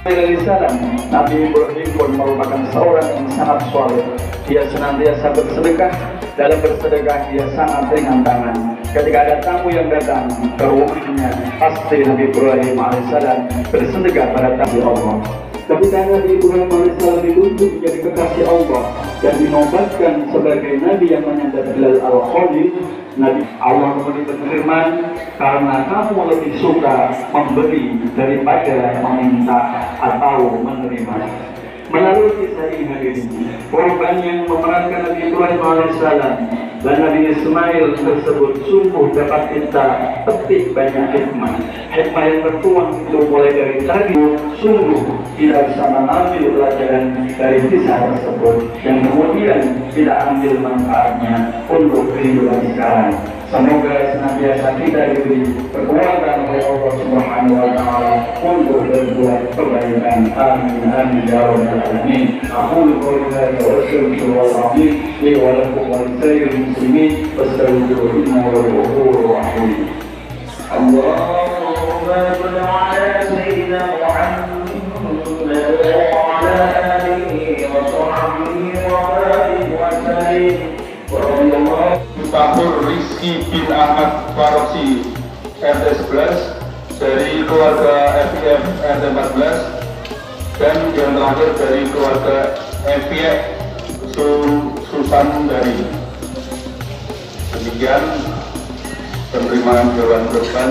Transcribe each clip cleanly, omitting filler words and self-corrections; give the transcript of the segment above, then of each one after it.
Salam. Nabi Ibrahim pun merupakan seorang yang sangat soleh. Dia senantiasa bersedekah. Dalam bersedekah dia sangat ringan tangan. Ketika ada tamu yang datang ke rumahnya, pasti Nabi Ibrahim alaihissalam bersedekah pada tamu Allah. Ketika Nabi Ibrahim alaihissalam ditunjuk menjadi kekasih Allah dan dinobatkan sebagai Nabi yang menyandang gelar Al-Khalil, Nabi Allah kemudian berfirman, karena kamu lebih suka memberi daripada meminta atau menerima. Melalui kisah ini, korban yang memerankan Nabi Ibrahim alaihissalam dan Nabi Ismail tersebut sungguh dapat kita petik banyak hikmah. Hikmah yang tertuang itu mulai dari tadi, sungguh kita bisa mengambil pelajaran dari kisah tersebut dan kemudian kita ambil manfaatnya untuk kehidupan sekarang. Semoga senantiasa kita diberi kekuatan oleh Allah Subhanahu wa Ta'ala untuk berbuat kebaikan. Amin amin ya rabbal alamin. Aqulu qouli hadza wa astaghfirullahal azim li wa lakum wa lisa'iril muslimin fastaghfiruhu innahu huwal ghafurur rahim. Allahumma salli ala sayyidina Muhammad wa ala alihi wa sahbihi wa barik wa sallim. Tahur Rizky bin Ahmad Faroksi RT 11 dari keluarga FIF RT 14 dan yang terakhir dari keluarga FIF Susan dari. Demikian penerimaan hewan kurban.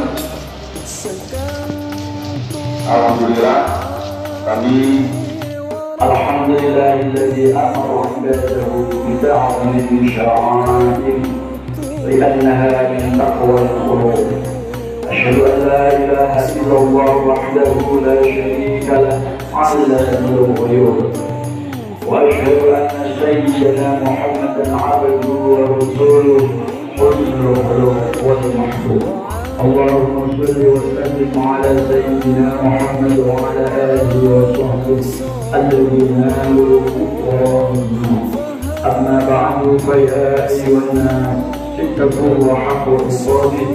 Alhamdulillah kami Alhamdulillahilladzi amara ibadahu bita'zimi syara'ih li'annaha min taqwal qulub. Asyhadu an la ilaha illallah wahdahu la syarika lah 'allamul ghuyub. Wa asyhadu anna sayyidana Muhammadan 'abduhu wa rasuluhu qulul qulub wal mahbub. Allahumma salli wa sallim ala sayyidina Muhammad wa ala alihi wa sahbihi alladhina amanu. Amma ba'du fa ya ayyuhan ittaqullaha haqqa tuqatih.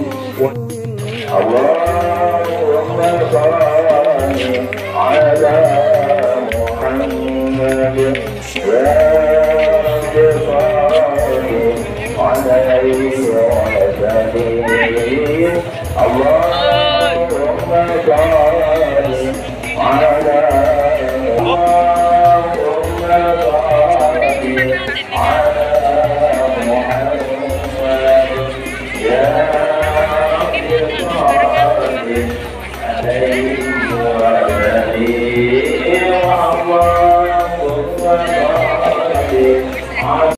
Allahumma salli ala Muhammad wa Allahumma salli ala